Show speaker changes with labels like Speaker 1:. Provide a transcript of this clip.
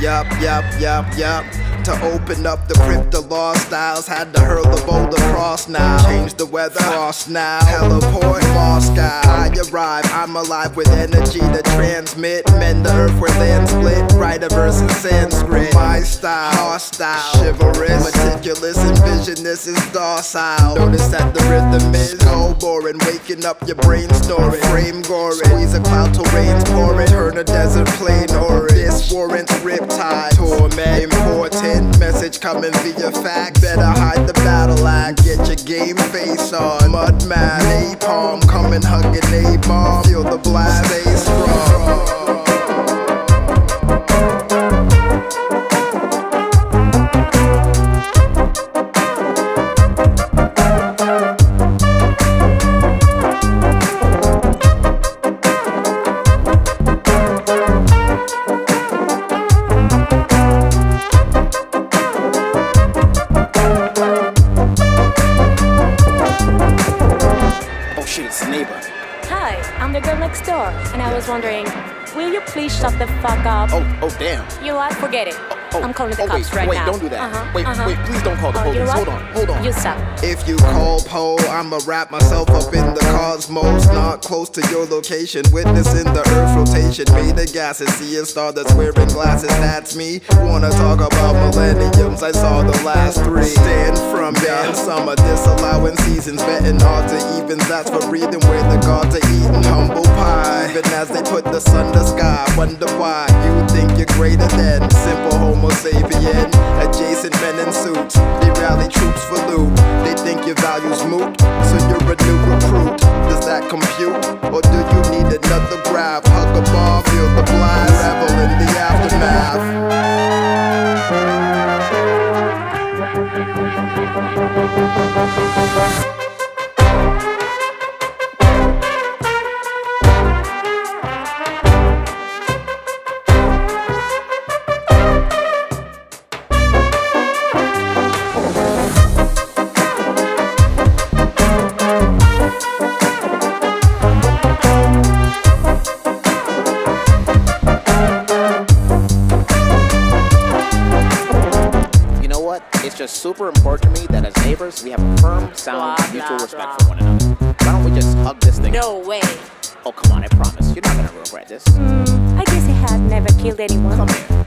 Speaker 1: Yup. To open up the crypto law styles, had to hurl the boulder cross now. Change the weather, frost now. Teleport, Moscow. I arrive, I'm alive with energy to transmit. Mend the earth where land split. Write a verse in Sanskrit. My style, hostile, chivalrous, meticulous, envision this is docile. Notice that the rhythm is cold boring, waking up your brain snoring. Frame goring, squeeze a cloud till rain's pouring. Turn a desert plain orange. This warrants riptide, torment, important. Message coming via fax. Better hide the battle act. Get your game face on. Mudman, napalm, coming hugging A-bomb. Feel the blast, stay strong.
Speaker 2: Neighbor.
Speaker 3: Hi, I'm the girl next door, and I was wondering, will you please shut the fuck up?
Speaker 2: Oh, damn.
Speaker 3: You know what? Forget it. I'm calling the cops right
Speaker 2: wait,
Speaker 3: now.
Speaker 2: Don't do that. Wait, please don't call the police.
Speaker 3: You know what?
Speaker 2: Hold on.
Speaker 3: You stop.
Speaker 1: If you call Poe, I'ma wrap myself up in the cosmos. Not close to your location, witnessing the earth rotation. Made of gases, see a star that's wearing glasses, that's me. Wanna talk about millenniums, I saw the last three. Stand from ban summer, disallowing seasons. Betting odds to evens, that's for breathing. Where the gods are eating humble pie. Even as they put the sun to sky, wonder why you think you're greater than simple homo sapien. Adjacent men in suits, they rally troops for loot. They think your value's moot, so you're a new recruit. Does that compute, or do you need another grab? Hug a ball, feel the blast, revel in the aftermath.
Speaker 2: It's just super important to me that as neighbors, we have a firm, sound, mutual respect for one another. Why don't we just hug this thing?
Speaker 3: No way.
Speaker 2: Oh, come on, I promise. You're not gonna regret this.
Speaker 3: I guess he had never killed anyone.
Speaker 2: Come here.